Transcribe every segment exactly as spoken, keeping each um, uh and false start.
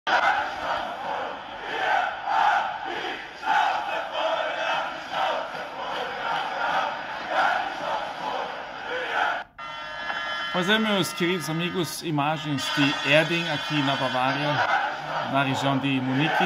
Pois é, meus queridos amigos, imagens de Erding aqui na Bavária, na região de Munique.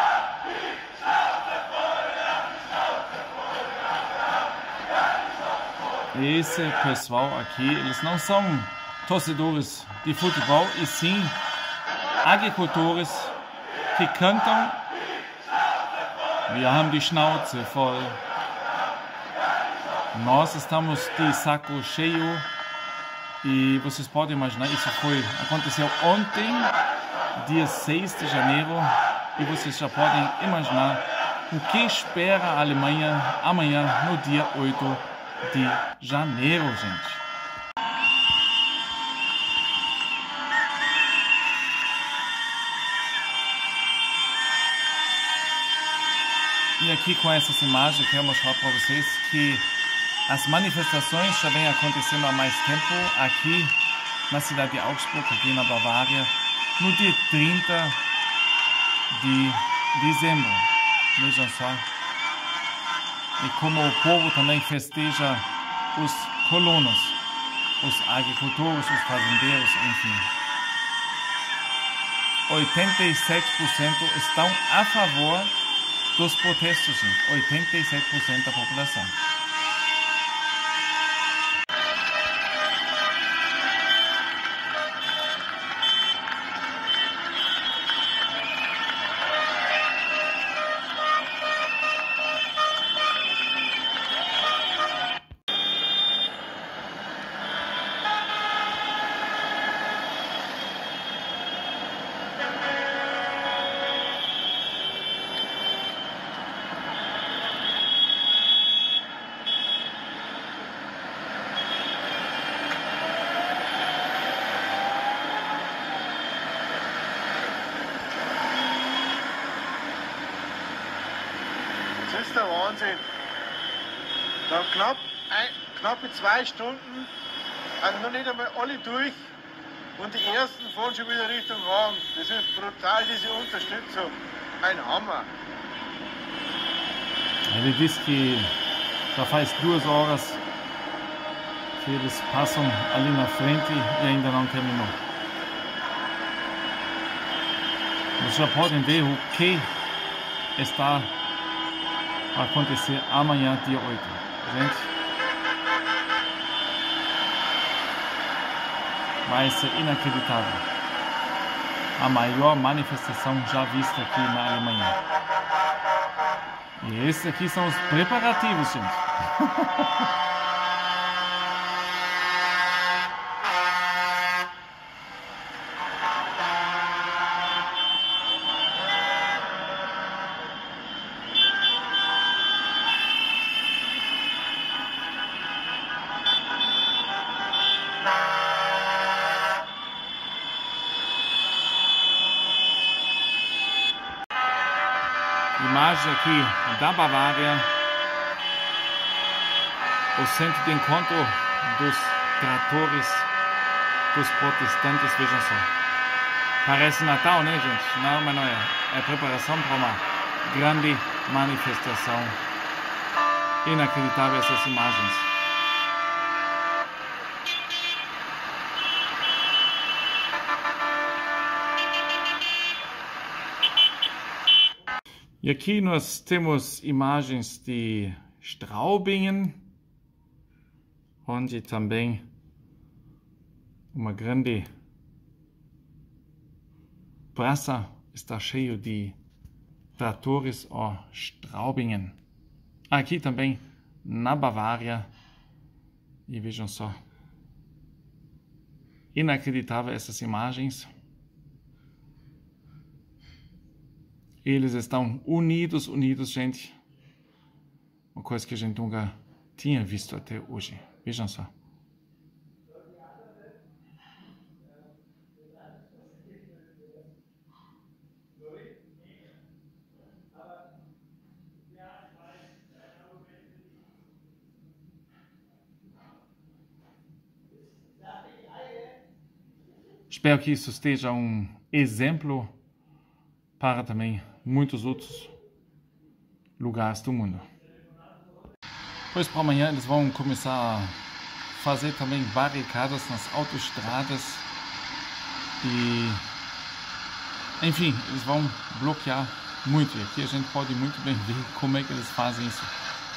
Esse pessoal aqui, eles não são torcedores de futebol, e sim agricultores que cantam. Wir haben die Schnauze voll. Nós estamos de saco cheio. E vocês podem imaginar, isso foi, aconteceu ontem, dia seis de janeiro, e vocês já podem imaginar o que espera a Alemanha amanhã, no dia oito de janeiro, gente. E aqui com essas imagens eu quero mostrar para vocês que as manifestações já vêm acontecendo há mais tempo aqui na cidade de Augsburg, aqui na Bavária, no dia trinta de dezembro. Vejam só. E como o povo também festeja os colonos, os agricultores, os fazendeiros, enfim. oitenta e sete por cento estão a favor dos protestos, gente. oitenta e sete por cento da população. Das ist der Wahnsinn. Da knapp, ein, knappe zwei Stunden, also noch nicht einmal alle durch, und die ersten fahren schon wieder Richtung Hagen. Das ist brutal, diese Unterstützung. Ein Hammer. Ele disse que já faz duas horas que eles passam ali na frente e ainda não terminou. Vocês já podem ver o que está a acontecer amanhã, dia oito. Gente, vai ser inacreditável. A maior manifestação já vista aqui na Alemanha. E esses aqui são os preparativos, gente. Imagem aqui da Bavária, o centro de encontro dos tratores, dos protestantes, vejam só. Parece Natal, né, gente? Não, mas não é. É preparação para uma grande manifestação. Inacreditável essas imagens. E aqui nós temos imagens de Straubingen, onde também uma grande praça está cheio de tratores, ó, Straubingen. Aqui também na Bavária, e vejam só, inacreditável essas imagens. Eles estão unidos, unidos, gente. Uma coisa que a gente nunca tinha visto até hoje. Vejam só. Espero que isso esteja um exemplo para também muitos outros lugares do mundo. Depois para amanhã eles vão começar a fazer também barricadas nas autoestradas e, enfim, eles vão bloquear muito. E aqui a gente pode muito bem ver como é que eles fazem isso.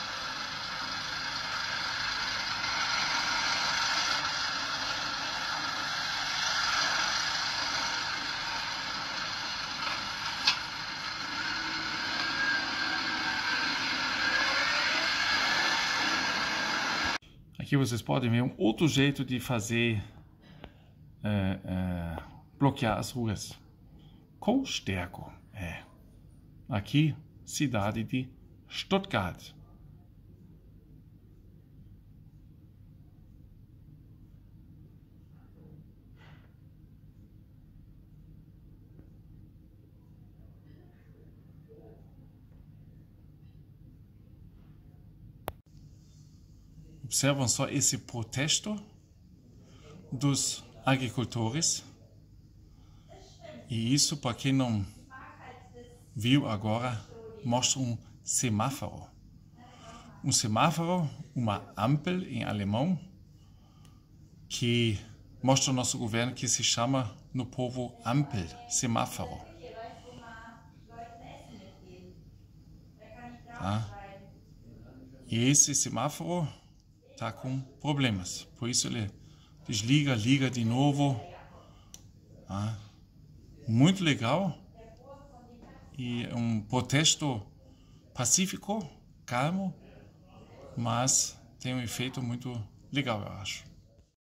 Aqui vocês podem ver um outro jeito de fazer é, é, bloquear as ruas com esterco. É. Aqui, cidade de Stuttgart. Observam só esse protesto dos agricultores. E isso, para quem não viu agora, mostra um semáforo. Um semáforo, uma ampel em alemão, que mostra o nosso governo que se chama no povo ampel, semáforo. Tá? E esse semáforo está com problemas, por isso ele desliga, liga de novo. Tá? Muito legal e um protesto pacífico, calmo, mas tem um efeito muito legal, eu acho.